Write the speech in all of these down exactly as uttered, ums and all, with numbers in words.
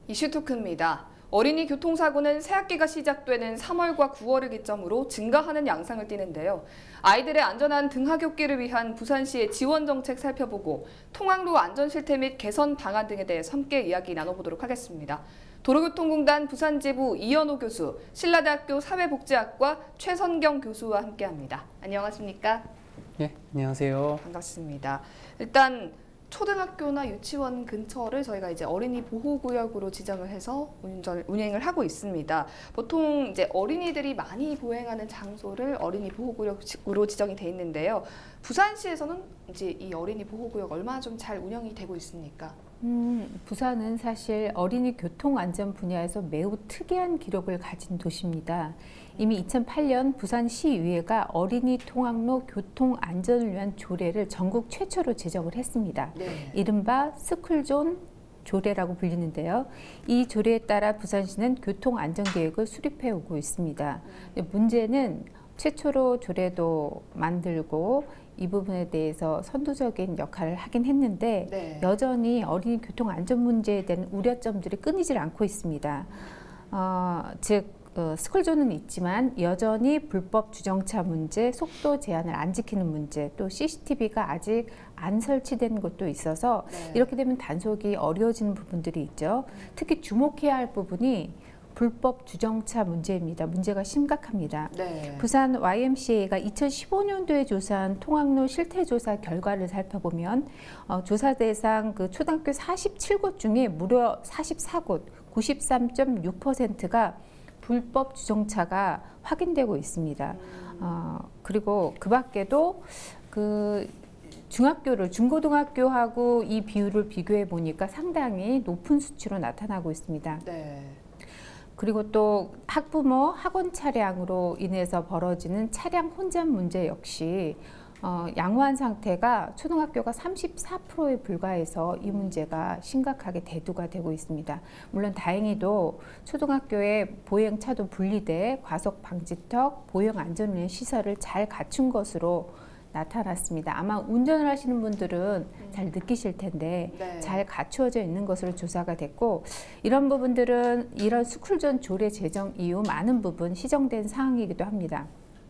이슈 토크입니다. 어린이 교통사고는 새학기가 시작되는 삼월과 구월을 기점으로 증가하는 양상을 띠는데요. 아이들의 안전한 등하굣길을 위한 부산시의 지원 정책 살펴보고 통학로 안전 실태 및 개선 방안 등에 대해서 함께 이야기 나눠보도록 하겠습니다. 도로교통공단 부산지부 이현호 교수, 신라대학교 사회복지학과 최선경 교수와 함께합니다. 안녕하십니까? 네, 안녕하세요. 반갑습니다. 일단 초등학교나 유치원 근처를 저희가 이제 어린이 보호구역으로 지정을 해서 운전, 운행을 하고 있습니다. 보통 이제 어린이들이 많이 보행하는 장소를 어린이 보호구역으로 지정이 돼 있는데요. 부산시에서는 이제 이 어린이 보호구역 얼마나 좀 잘 운영이 되고 있습니까? 음, 부산은 사실 어린이 교통안전 분야에서 매우 특이한 기록을 가진 도시입니다. 이미 이천팔 년 부산시의회가 어린이 통학로 교통안전을 위한 조례를 전국 최초로 제정을 했습니다. 네. 이른바 스쿨존 조례라고 불리는데요. 이 조례에 따라 부산시는 교통안전계획을 수립해 오고 있습니다. 음. 문제는 최초로 조례도 만들고 이 부분에 대해서 선도적인 역할을 하긴 했는데 네. 여전히 어린이 교통안전 문제에 대한 우려점들이 끊이질 않고 있습니다. 어, 즉 어, 스쿨존은 있지만 여전히 불법 주정차 문제, 속도 제한을 안 지키는 문제, 또 씨씨티비가 아직 안 설치된 곳도 있어서 네. 이렇게 되면 단속이 어려워지는 부분들이 있죠. 특히 주목해야 할 부분이 불법 주정차 문제입니다. 문제가 심각합니다. 네. 부산 와이엠씨에이가 이천십오 년도에 조사한 통학로 실태조사 결과를 살펴보면 어, 조사 대상 그 초등학교 사십칠 곳 중에 무려 사십사 곳, 구십삼 점 육 퍼센트가 불법 주정차가 확인되고 있습니다. 음. 어, 그리고 그 밖에도 그 중학교를 중고등학교하고 이 비율을 비교해 보니까 상당히 높은 수치로 나타나고 있습니다. 네. 그리고 또 학부모, 학원 차량으로 인해서 벌어지는 차량 혼잡 문제 역시 어, 양호한 상태가 초등학교가 삼십사 퍼센트에 불과해서 이 문제가 심각하게 대두가 되고 있습니다. 물론 다행히도 초등학교에 보행차도 분리돼 과속 방지턱, 보행 안전을 위한 시설을 잘 갖춘 것으로 나타났습니다. 아마 운전을 하시는 분들은 잘 느끼실 텐데 네. 잘 갖추어져 있는 것으로 조사가 됐고 이런 부분들은 이런 스쿨존 조례 제정 이후 많은 부분 시정된 사항이기도 합니다.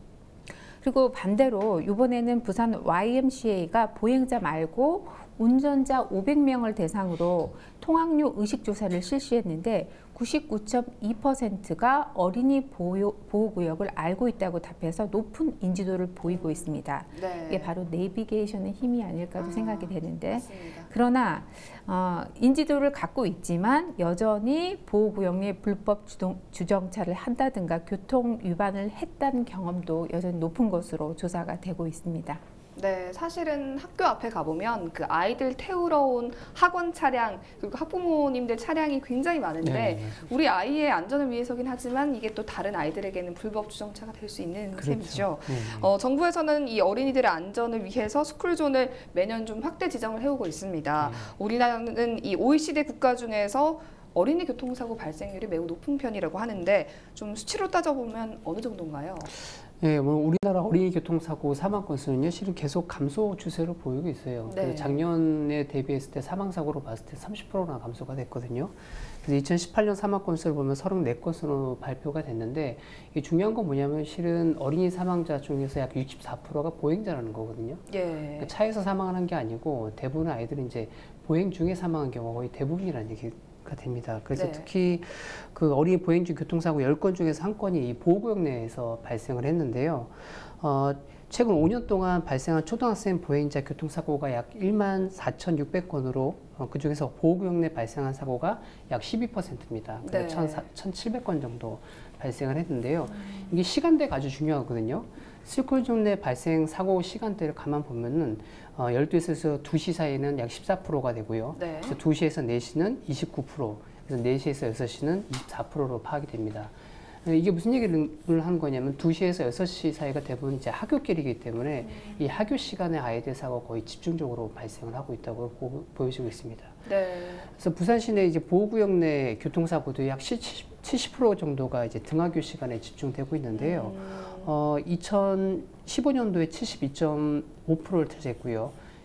그리고 반대로 이번에는 부산 와이엠씨에이가 보행자 말고 운전자 오백 명을 대상으로 통학로 의식조사를 실시했는데 구십구 점 이 퍼센트가 어린이 보호, 보호구역을 알고 있다고 답해서 높은 인지도를 보이고 있습니다. 네. 이게 바로 내비게이션의 힘이 아닐까도 아, 생각이 되는데 맞습니다. 그러나 어, 인지도를 갖고 있지만 여전히 보호구역 내 불법 주동, 주정차를 한다든가 교통 위반을 했다는 경험도 여전히 높은 것으로 조사가 되고 있습니다. 네, 사실은 학교 앞에 가보면 그 아이들 태우러 온 학원 차량 그리고 학부모님들 차량이 굉장히 많은데 네. 우리 아이의 안전을 위해서긴 하지만 이게 또 다른 아이들에게는 불법 주정차가 될 수 있는 그렇죠. 셈이죠. 네. 어, 정부에서는 이 어린이들의 안전을 위해서 스쿨존을 매년 좀 확대 지정을 해오고 있습니다. 네. 우리나라는 이 오이시디 국가 중에서 어린이 교통사고 발생률이 매우 높은 편이라고 하는데 좀 수치로 따져보면 어느 정도인가요? 네, 우리나라 어린이 교통사고 사망 건수는요, 실은 계속 감소 추세로 보이고 있어요. 네. 그래서 작년에 대비했을 때 사망사고로 봤을 때 삼십 퍼센트나 감소가 됐거든요. 그래서 이천십팔 년 사망 건수를 보면 삼십사 건으로 발표가 됐는데, 이게 중요한 건 뭐냐면 실은 어린이 사망자 중에서 약 육십사 퍼센트가 보행자라는 거거든요. 예. 그러니까 차에서 사망하는 게 아니고 대부분 아이들은 이제 보행 중에 사망한 경우가 거의 대부분이라는 얘기. 됩니다. 그래서 네. 특히 그 어린이 보행 중 교통사고 열 건 중에서 한 건이 이 보호구역 내에서 발생을 했는데요. 어, 최근 오 년 동안 발생한 초등학생 보행자 교통사고가 약 일만 사천육백 건으로 어, 그중에서 보호구역 내 발생한 사고가 약 십이 퍼센트입니다. 네. 천칠백 건 정도 발생을 했는데요. 음. 이게 시간대가 아주 중요하거든요. 스쿨존 내 발생 사고 시간대를 가만 보면은 어, 열두 시에서 두 시 사이는 약 십사 퍼센트가 되고요. 네. 그래서 두 시에서 네 시는 이십구 퍼센트, 그래서 네 시에서 여섯 시는 이십사 퍼센트로 파악이 됩니다. 이게 무슨 얘기를 하는 거냐면 두 시에서 여섯 시 사이가 대부분 이제 학교길이기 때문에 음. 이 학교 시간에 아이들 사고가 거의 집중적으로 발생을 하고 있다고 보, 보여지고 있습니다. 네. 그래서 부산 시내 이제 보호구역 내 교통사고도 약 칠십 퍼센트 정도가 이제 등하교 시간에 집중되고 있는데요. 음. 어, 이천십오 년도에 칠십이 점 오 퍼센트를 차지했고요.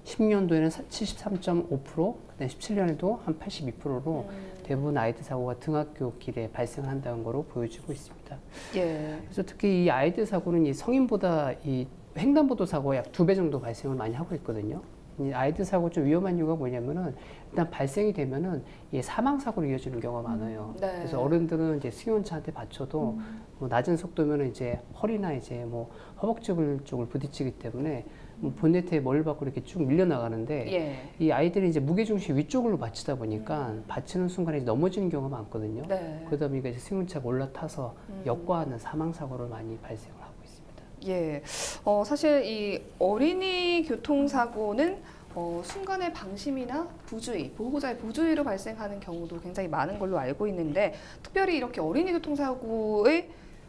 십 년도에는 칠십삼 점 오 퍼센트, 그다음에 십칠 년에도 한 팔십이 퍼센트로 음. 대부분 아이들 사고가 등하교 길에 발생한다는 거로 보여지고 있습니다. 예. 그래서 특히 이 아이들 사고는 이 성인보다 이 횡단보도 사고가 약 두 배 정도 발생을 많이 하고 있거든요. 이 아이들 사고 좀 위험한 이유가 뭐냐면은 일단 발생이 되면은 이 사망 사고로 이어지는 경우가 많아요. 네. 그래서 어른들은 이제 승용차한테 받쳐도 음. 뭐 낮은 속도면은 이제 허리나 이제 뭐 허벅지 쪽을 부딪히기 때문에 뭐 본네트에 머리를 받고 이렇게 쭉 밀려 나가는데 예. 이 아이들이 이제 무게 중심 위쪽으로 받치다 보니까 음. 받치는 순간에 넘어지는 경우가 많거든요. 네. 그러다 보니까 이제 승용차가 올라타서 음. 역과하는 사망 사고를 많이 발생을 하고 있습니다. 예, 어, 사실 이 어린이 교통사고는 어, 순간의 방심이나 부주의, 보호자의 부주의로 발생하는 경우도 굉장히 많은 걸로 알고 있는데 특별히 이렇게 어린이 교통사고의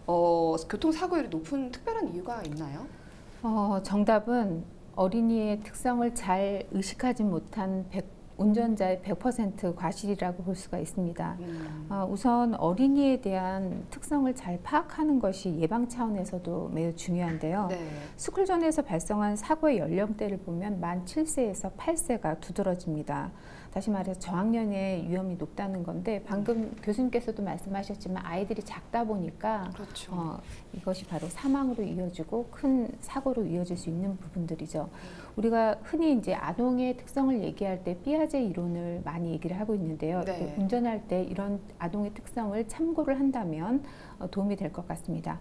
어, 교통사고율이 높은 특별한 이유가 있나요? 어, 정답은 어린이의 특성을 잘 의식하지 못한 백, 운전자의 백 퍼센트 과실이라고 볼 수가 있습니다. 음. 어, 우선 어린이에 대한 특성을 잘 파악하는 것이 예방 차원에서도 매우 중요한데요. 네. 스쿨존에서 발생한 사고의 연령대를 보면 만 칠 세에서 팔 세가 두드러집니다. 다시 말해서 저학년의 위험이 높다는 건데 방금 음. 교수님께서도 말씀하셨지만 아이들이 작다 보니까 그렇죠. 어, 이것이 바로 사망으로 이어지고 큰 사고로 이어질 수 있는 부분들이죠. 음. 우리가 흔히 이제 아동의 특성을 얘기할 때 피아제 이론을 많이 얘기를 하고 있는데요. 네. 운전할 때 이런 아동의 특성을 참고를 한다면 어, 도움이 될 것 같습니다.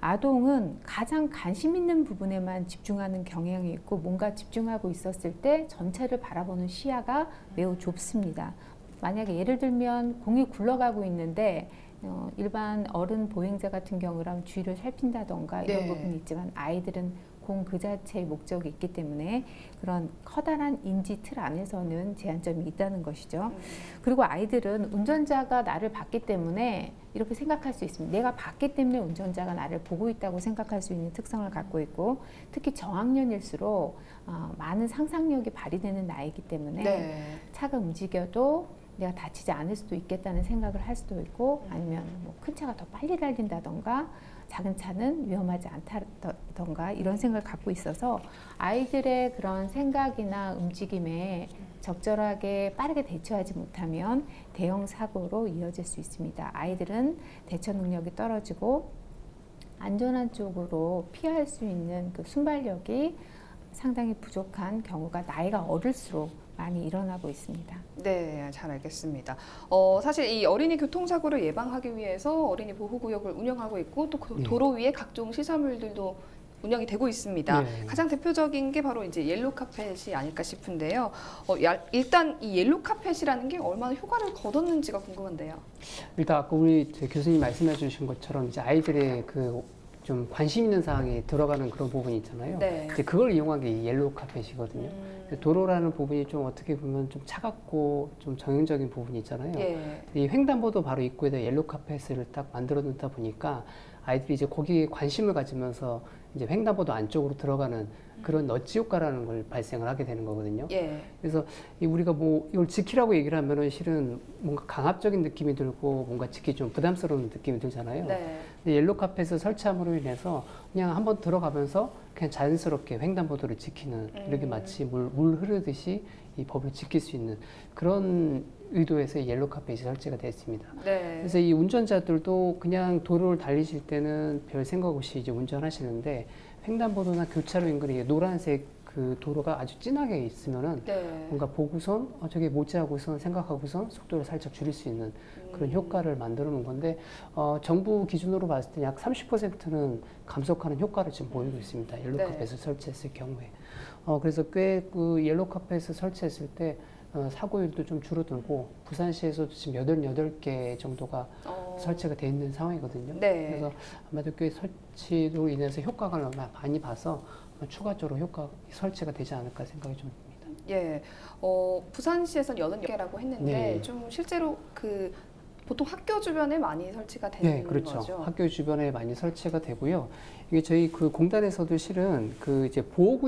아동은 가장 관심 있는 부분에만 집중하는 경향이 있고 뭔가 집중하고 있었을 때 전체를 바라보는 시야가 매우 좁습니다. 만약에 예를 들면 공이 굴러가고 있는데 어, 일반 어른 보행자 같은 경우라면 주위를 살핀다던가 이런 네. 부분이 있지만 아이들은 공 그 자체의 목적이 있기 때문에 그런 커다란 인지 틀 안에서는 제한점이 있다는 것이죠. 음. 그리고 아이들은 운전자가 나를 봤기 때문에 이렇게 생각할 수 있습니다. 내가 봤기 때문에 운전자가 나를 보고 있다고 생각할 수 있는 특성을 갖고 있고 특히 저학년일수록 어, 많은 상상력이 발휘되는 나이이기 때문에 네. 차가 움직여도 내가 다치지 않을 수도 있겠다는 생각을 할 수도 있고 아니면 뭐 큰 차가 더 빨리 달린다던가 작은 차는 위험하지 않다던가 이런 생각을 갖고 있어서 아이들의 그런 생각이나 움직임에 적절하게 빠르게 대처하지 못하면 대형 사고로 이어질 수 있습니다. 아이들은 대처 능력이 떨어지고 안전한 쪽으로 피할 수 있는 그 순발력이 상당히 부족한 경우가 나이가 어릴수록 많이 일어나고 있습니다. 네, 잘 알겠습니다. 어, 사실 이 어린이 교통사고를 예방하기 위해서 어린이 보호구역을 운영하고 있고 또 그 도로 위에 각종 시설물들도 운영이 되고 있습니다. 네. 가장 대표적인 게 바로 이제 옐로우 카펫이 아닐까 싶은데요. 어, 야, 일단 이 옐로우 카펫이라는 게 얼마나 효과를 거뒀는지가 궁금한데요. 일단 아까 우리 교수님 말씀해 주신 것처럼 이제 아이들의 그 좀 관심 있는 사항에 들어가는 그런 부분이 있잖아요. 네. 이제 그걸 이용한 게 이 옐로우 카펫이거든요. 음. 도로라는 부분이 좀 어떻게 보면 좀 차갑고 좀 정형적인 부분이 있잖아요. 예. 이 횡단보도 바로 입구에다 옐로우 카펫을 딱 만들어 놓다 보니까 아이들이 이제 거기에 관심을 가지면서 이제 횡단보도 안쪽으로 들어가는 그런 너치 효과라는 걸 발생을 하게 되는 거거든요. 예. 그래서 이 우리가 뭐 이걸 지키라고 얘기를 하면은 실은 뭔가 강압적인 느낌이 들고 뭔가 지키기 좀 부담스러운 느낌이 들잖아요. 네. 근데 옐로우 카펫을 설치함으로 인해서 그냥 한번 들어가면서 그냥 자연스럽게 횡단보도를 지키는 음. 이렇게 마치 물, 물 흐르듯이 이 법을 지킬 수 있는 그런 의도에서 이 옐로우 카펫이 설치가 되어 있습니다. 네. 그래서 이 운전자들도 그냥 도로를 달리실 때는 별 생각 없이 이제 운전하시는데 횡단보도나 교차로 인근에 노란색 그 도로가 아주 진하게 있으면은 네. 뭔가 보고선 어, 저게 뭐지 하고선 생각하고선 속도를 살짝 줄일 수 있는 그런 음. 효과를 만들어 놓은 건데 어, 정부 기준으로 봤을 때 약 삼십 퍼센트는 감속하는 효과를 지금 보이고 있습니다. 옐로우 네. 카펫을 설치했을 경우에. 어, 그래서 꽤 그 옐로우 카펫을 설치했을 때 어, 사고율도 좀 줄어들고 부산시에서도 지금 여덟 개 정도가 어. 설치가 돼 있는 상황이거든요. 네. 그래서 아마도 꽤 설치로 인해서 효과가 많이 봐서 추가적으로 효과 설치가 되지 않을까 생각이 좀 듭니다. 예, 어, 부산시에서는 여덟 개라고 했는데 네. 좀 실제로 그 보통 학교 주변에 많이 설치가 되는 네, 그렇죠. 거죠? 학교 주변에 많이 설치가 되고요. 이게 저희 그 공단에서도 실은 그 이제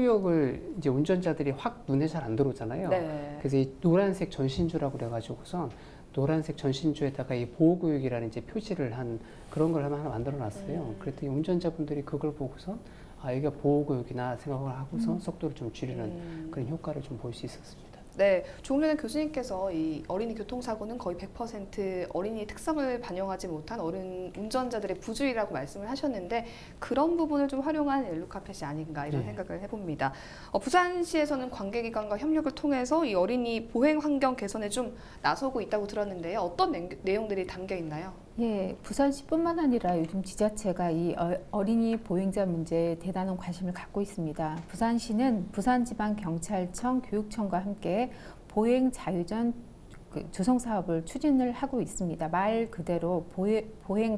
보호구역을 이제 운전자들이 확 눈에 잘 안 들어오잖아요. 네. 그래서 이 노란색 전신주라고 그래가지고선 노란색 전신주에다가 이 보호구역이라는 이제 표시를 한 그런 걸 하나 만들어 놨어요. 음. 그랬더니 운전자분들이 그걸 보고서 아, 여기가 보호구역이나 생각을 하고서 음. 속도를 좀 줄이는 음. 그런 효과를 좀 볼 수 있었습니다. 네, 조금 전에 교수님께서 이 어린이 교통사고는 거의 백 퍼센트 어린이의 특성을 반영하지 못한 어른 운전자들의 부주의라고 말씀을 하셨는데 그런 부분을 좀 활용한 옐로카펫이 아닌가 이런 네. 생각을 해봅니다. 어, 부산시에서는 관계기관과 협력을 통해서 이 어린이 보행 환경 개선에 좀 나서고 있다고 들었는데요. 어떤 내, 내용들이 담겨 있나요? 예, 부산시뿐만 아니라 요즘 지자체가 이 어린이 보행자 문제에 대단한 관심을 갖고 있습니다. 부산시는 부산지방경찰청, 교육청과 함께 보행 자유전 그 조성 사업을 추진을 하고 있습니다. 말 그대로 보해, 보행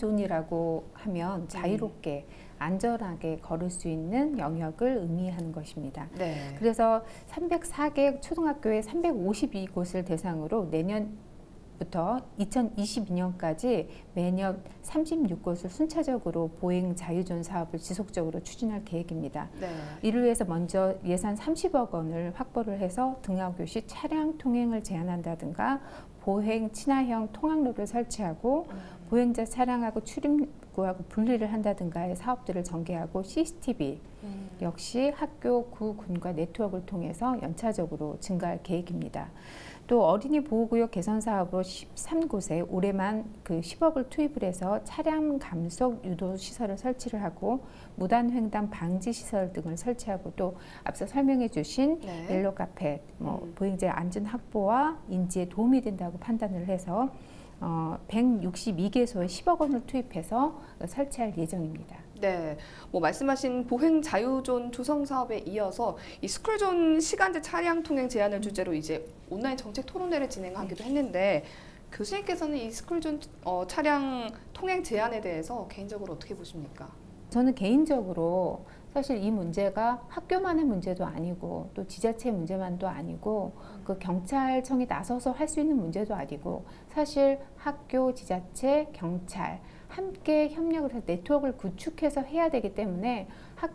자유존이라고 하면 자유롭게 안전하게 걸을 수 있는 영역을 의미하는 것입니다. 네. 그래서 삼백사 개 초등학교의 삼백오십이 곳을 대상으로 내년 부터 이천이십이 년까지 매년 삼십육 곳을 순차적으로 보행 자유존 사업을 지속적으로 추진할 계획입니다. 네. 이를 위해서 먼저 예산 삼십억 원을 확보를 해서 등하교 시 차량 통행을 제한한다든가 보행 친화형 통학로를 설치하고 음. 보행자 차량하고 출입구하고 분리를 한다든가의 사업들을 전개하고 씨씨티비 음. 역시 학교, 구, 군과 네트워크를 통해서 연차적으로 증가할 계획입니다. 또 어린이 보호구역 개선 사업으로 십삼 곳에 올해만 그 십억을 투입을 해서 차량 감속 유도 시설을 설치를 하고 무단 횡단 방지 시설 등을 설치하고 또 앞서 설명해 주신 네. 옐로 카펫, 뭐 음. 보행자 안전 확보와 인지에 도움이 된다고 판단을 해서 어, 백육십이 개소에 십억 원을 투입해서 설치할 예정입니다. 네, 뭐 말씀하신 보행 자유존 조성 사업에 이어서 이 스쿨존 시간제 차량 통행 제한을 주제로 이제 온라인 정책 토론회를 진행하기도 했는데 교수님께서는 이 스쿨존 어, 차량 통행 제한에 대해서 개인적으로 어떻게 보십니까? 저는 개인적으로 사실 이 문제가 학교만의 문제도 아니고 또 지자체 문제만도 아니고 그 경찰청이 나서서 할 수 있는 문제도 아니고 사실 학교, 지자체, 경찰 함께 협력을 해서 네트워크를 구축해서 해야 되기 때문에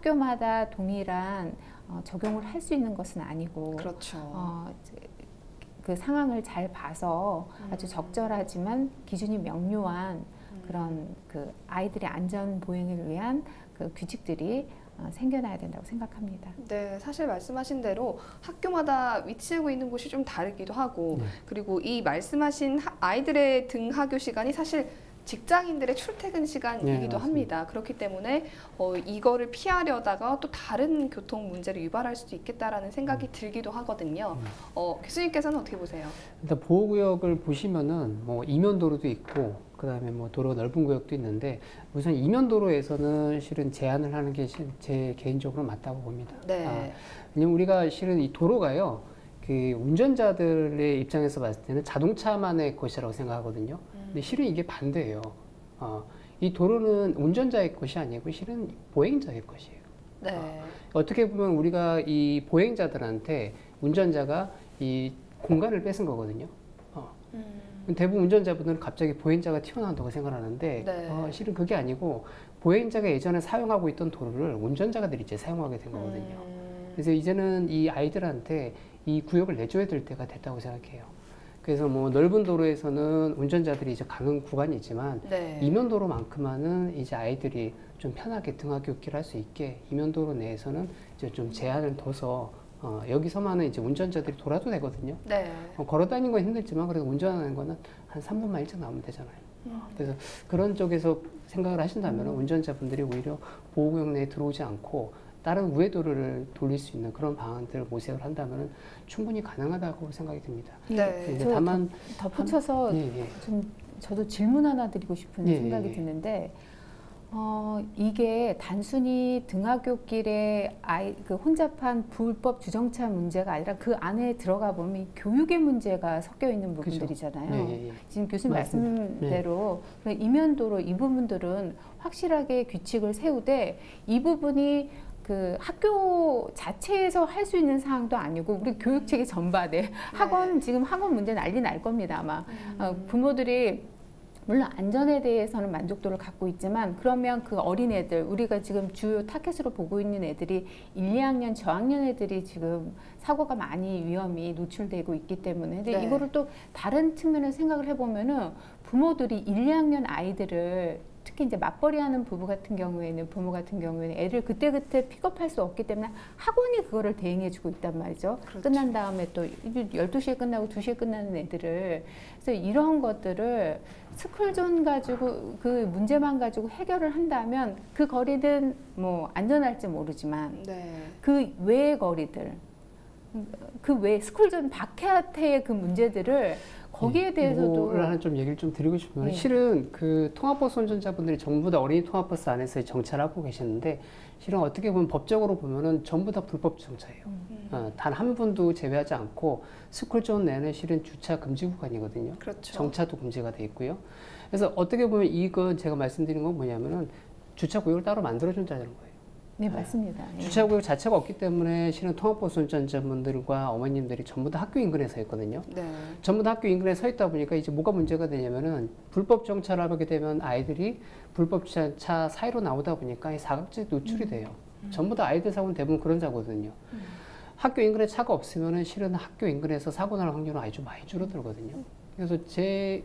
학교마다 동일한 어, 적용을 할 수 있는 것은 아니고 그렇죠. 어, 그 상황을 잘 봐서 음. 아주 적절하지만 기준이 명료한 음. 그런 그 아이들의 안전 보행을 위한 그 규칙들이 어, 생겨나야 된다고 생각합니다. 네, 사실 말씀하신 대로 학교마다 위치하고 있는 곳이 좀 다르기도 하고 네. 그리고 이 말씀하신 하, 아이들의 등하교 시간이 사실 직장인들의 출퇴근 시간이기도 네, 합니다. 그렇기 때문에 어, 이거를 피하려다가 또 다른 교통 문제를 유발할 수도 있겠다라는 생각이 들기도 하거든요. 어, 교수님께서는 어떻게 보세요? 일단 보호구역을 보시면은 뭐 이면도로도 있고 그다음에 뭐 도로 넓은 구역도 있는데 우선 이면도로에서는 실은 제한을 하는 게 제 개인적으로 맞다고 봅니다. 네. 아, 왜냐면 우리가 실은 이 도로가요. 그 운전자들의 입장에서 봤을 때는 자동차만의 것이라고 생각하거든요. 근데 실은 이게 반대예요. 어, 이 도로는 운전자의 것이 아니고 실은 보행자의 것이에요. 네. 어, 어떻게 보면 우리가 이 보행자들한테 운전자가 이 공간을 뺏은 거거든요. 어. 음. 대부분 운전자분들은 갑자기 보행자가 튀어나온다고 생각하는데 네. 어, 실은 그게 아니고 보행자가 예전에 사용하고 있던 도로를 운전자가들이 이제 사용하게 된 거거든요. 음. 그래서 이제는 이 아이들한테 이 구역을 내줘야 될 때가 됐다고 생각해요. 그래서 뭐 넓은 도로에서는 운전자들이 이제 가는 구간이지만 네. 이면도로만큼만은 이제 아이들이 좀 편하게 등하굣길을 할 수 있게 이면도로 내에서는 이제 좀 제한을 둬서 어, 여기서만은 이제 운전자들이 돌아도 되거든요. 네. 어, 걸어 다니는 건 힘들지만 그래도 운전하는 거는 한 삼 분만 일찍 나오면 되잖아요. 음. 그래서 그런 쪽에서 생각을 하신다면 음. 운전자분들이 오히려 보호구역 내에 들어오지 않고 다른 우회도로를 돌릴 수 있는 그런 방안들을 모색을 한다면 충분히 가능하다고 생각이 듭니다. 네. 이제 저 다만 덧붙여서 한, 예, 예. 좀 저도 질문 하나 드리고 싶은 예, 생각이 예, 예. 드는데 어, 이게 단순히 등하굣길에 아이 그 혼잡한 불법 주정차 문제가 아니라 그 안에 들어가 보면 교육의 문제가 섞여 있는 부분들이잖아요. 예, 예, 예. 지금 교수님 맞습니다. 말씀대로 그 이면도로 이 부분들은 확실하게 규칙을 세우되 이 부분이 그 학교 자체에서 할 수 있는 사항도 아니고 우리 교육체계 전반에 학원 지금 학원 문제 난리 날 겁니다 아마. 음. 어, 부모들이 물론 안전에 대해서는 만족도를 갖고 있지만 그러면 그 어린애들 우리가 지금 주요 타겟으로 보고 있는 애들이 일, 이 학년 저학년 애들이 지금 사고가 많이 위험이 노출되고 있기 때문에 근데 네. 이거를 또 다른 측면을 생각을 해보면은 부모들이 일, 이 학년 아이들을 특히 이제 맞벌이하는 부부 같은 경우에는 부모 같은 경우에는 애를 그때그때 픽업할 수 없기 때문에 학원이 그거를 대행해주고 있단 말이죠. 그렇죠. 끝난 다음에 또 열두 시에 끝나고 두 시에 끝나는 애들을 그래서 이런 것들을 스쿨존 가지고 그 문제만 가지고 해결을 한다면 그 거리는 뭐 안전할지 모르지만 네. 그 외의 거리들 그 외 스쿨존 바깥의 그 문제들을 거기에 대해서도 이거를 하나 좀 얘기를 좀 드리고 싶으면 네. 실은 그 통합버스 운전자분들이 전부 다 어린이 통합버스 안에서 정차하고 계시는데 실은 어떻게 보면 법적으로 보면은 전부 다 불법 정차예요. 음. 어, 단 한 분도 제외하지 않고 스쿨존 내는 실은 주차 금지 구간이거든요. 그렇죠. 정차도 금지가 돼 있고요. 그래서 어떻게 보면 이건 제가 말씀드린 건 뭐냐면은 주차 구역을 따로 만들어준다는 거예요. 네 맞습니다. 예. 주차구역 자체가 없기 때문에 실은 통합버스 운전자분들과 어머님들이 전부 다 학교 인근에 서 있거든요. 네. 전부 다 학교 인근에 서 있다 보니까 이제 뭐가 문제가 되냐면은 불법 정차를 하게 되면 아이들이 불법 차 사이로 나오다 보니까 이 사각지에 노출이 음. 돼요. 음. 전부 다 아이들 사고는 대부분 그런 사고거든요. 음. 학교 인근에 차가 없으면은 실은 학교 인근에서 사고 날 확률은 아주 많이 줄어들거든요. 그래서 제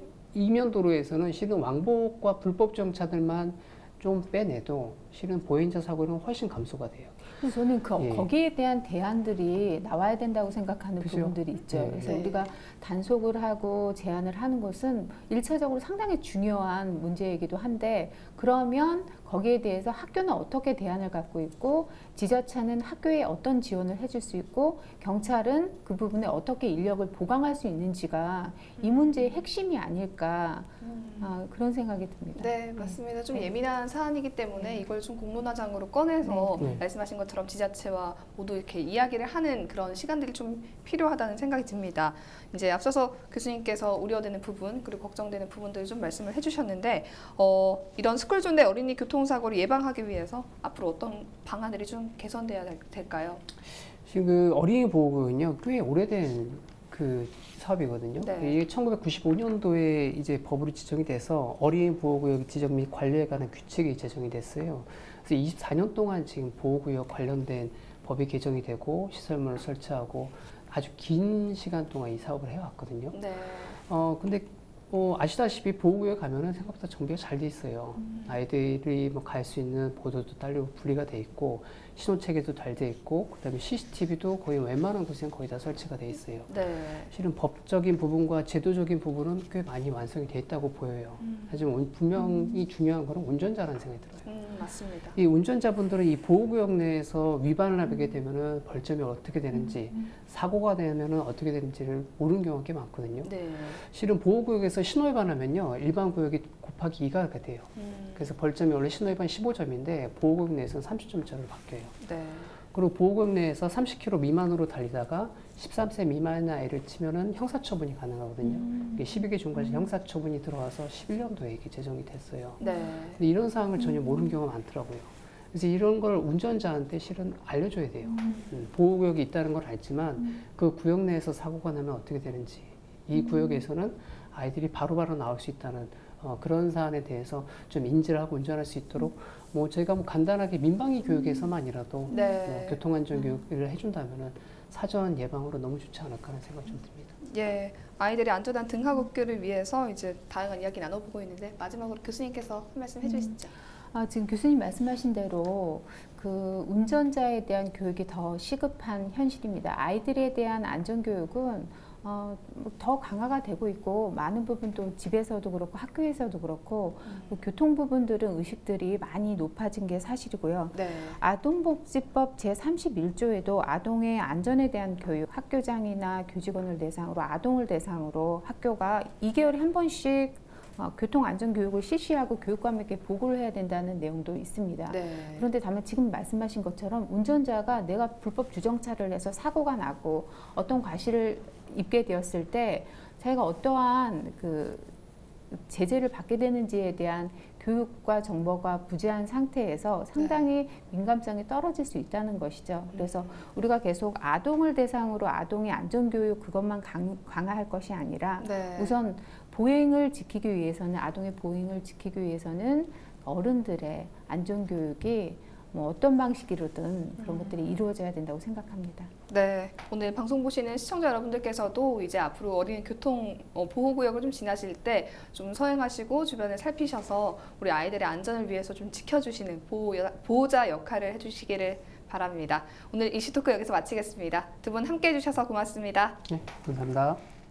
이면도로에서는 실은 왕복과 불법 정차들만 좀 빼내도 실은 보행자 사고는 훨씬 감소가 돼요. 그래서 저는 그, 예. 거기에 대한 대안들이 나와야 된다고 생각하는 그죠? 부분들이 있죠. 네. 그래서 네. 우리가 단속을 하고 제한을 하는 것은 일차적으로 상당히 중요한 문제이기도 한데 그러면 거기에 대해서 학교는 어떻게 대안을 갖고 있고 지자체는 학교에 어떤 지원을 해줄 수 있고 경찰은 그 부분에 어떻게 인력을 보강할 수 있는지가 이 문제의 핵심이 아닐까 음. 아, 그런 생각이 듭니다. 네, 맞습니다. 좀 네. 예민한 사안이기 때문에 네. 이걸 좀 공론화장으로 꺼내서 네. 네. 말씀하신 것처럼 지자체와 모두 이렇게 이야기를 하는 그런 시간들이 좀 필요하다는 생각이 듭니다. 이제 앞서서 교수님께서 우려되는 부분 그리고 걱정되는 부분들을 좀 말씀을 해주셨는데 어, 이런 스쿨존 내 어린이 교통사고를 예방하기 위해서 앞으로 어떤 방안들이 좀 개선돼야 될까요? 지금 그 어린이 보호구역은요 꽤 오래된 그 사업이거든요. 네. 이게 천구백구십오 년도에 이제 법으로 지정이 돼서 어린이 보호구역 지정 및 관리에 관한 규칙이 제정이 됐어요. 그래서 이십사 년 동안 지금 보호구역 관련된 법이 개정이 되고 시설물을 설치하고 아주 긴 시간 동안 이 사업을 해왔거든요. 네. 어 근데 어, 아시다시피 보호구역 가면은 생각보다 정비가 잘 돼 있어요. 음. 아이들이 뭐 갈 수 있는 보도도 딸려 분리가 돼 있고 신호 체계도 잘 돼 있고 그다음에 씨씨티비도 거의 웬만한 곳에는 거의 다 설치가 돼 있어요. 네. 실은 법적인 부분과 제도적인 부분은 꽤 많이 완성이 돼 있다고 보여요. 음. 하지만 분명히 중요한 거는 운전자라는 생각이 들어요. 음, 맞습니다. 이 운전자분들은 이 보호구역 내에서 위반을 하게 되면은 벌점이 어떻게 되는지 사고가 되면은 어떻게 되는지를 모르는 경우가 꽤 많거든요. 네. 실은 보호구역에서 신호위반하면요 일반 구역이 곱하기 이가 돼요. 음. 그래서 벌점이 원래 신호위반 십오 점인데 보호구역 내에서는 삼십 점짜리로 바뀌어요. 네. 그리고 보호구역 내에서 삼십 킬로미터 미만으로 달리다가 십삼 세 미만의 아이를 치면은 형사처분이 가능하거든요. 음. 십이 개 중과실 형사처분이 들어와서 십일 년도에 이게 제정이 됐어요. 네. 근데 이런 사항을 전혀 모르는 경우가 많더라고요. 그래서 이런 걸 운전자한테 실은 알려줘야 돼요. 음, 보호구역이 있다는 걸 알지만 음. 그 구역 내에서 사고가 나면 어떻게 되는지 이 음. 구역에서는 아이들이 바로바로 나올 수 있다는 어, 그런 사안에 대해서 좀 인지를 하고 운전할 수 있도록 뭐 저희가 뭐 간단하게 민방위 교육에서만이라도 네. 뭐 교통안전 교육을 해준다면은 사전 예방으로 너무 좋지 않을까 하는 생각 좀 듭니다. 예, 아이들의 안전한 등하굣길을 위해서 이제 다양한 이야기 나눠보고 있는데 마지막으로 교수님께서 한 말씀 해주시죠. 아, 지금 교수님 말씀하신 대로 그 운전자에 대한 교육이 더 시급한 현실입니다. 아이들에 대한 안전교육은 어, 더 강화가 되고 있고 많은 부분도 집에서도 그렇고 학교에서도 그렇고 음. 그 교통 부분들은 의식들이 많이 높아진 게 사실이고요. 네. 아동복지법 제삼십일 조에도 아동의 안전에 대한 교육, 학교장이나 교직원을 대상으로 아동을 대상으로 학교가 이 개월에 한 번씩 어, 교통안전교육을 실시하고 교육감에게 보고를 해야 된다는 내용도 있습니다. 네. 그런데 다만 지금 말씀하신 것처럼 운전자가 내가 불법 주정차를 해서 사고가 나고 어떤 과실을 입게 되었을 때 자기가 어떠한 그 제재를 받게 되는지에 대한 교육과 정보가 부재한 상태에서 상당히 네. 민감성이 떨어질 수 있다는 것이죠. 그래서 우리가 계속 아동을 대상으로 아동의 안전교육 그것만 강, 강화할 것이 아니라 네. 우선 보행을 지키기 위해서는 아동의 보행을 지키기 위해서는 어른들의 안전교육이 뭐 어떤 방식으로든 그런 것들이 이루어져야 된다고 생각합니다. 네, 오늘 방송 보시는 시청자 여러분들께서도 이제 앞으로 어린이 교통 어, 보호구역을 좀 지나실 때 좀 서행하시고 주변을 살피셔서 우리 아이들의 안전을 위해서 좀 지켜주시는 보호, 보호자 역할을 해주시기를 바랍니다. 오늘 이슈토크 여기서 마치겠습니다. 두 분 함께 해주셔서 고맙습니다. 네, 감사합니다.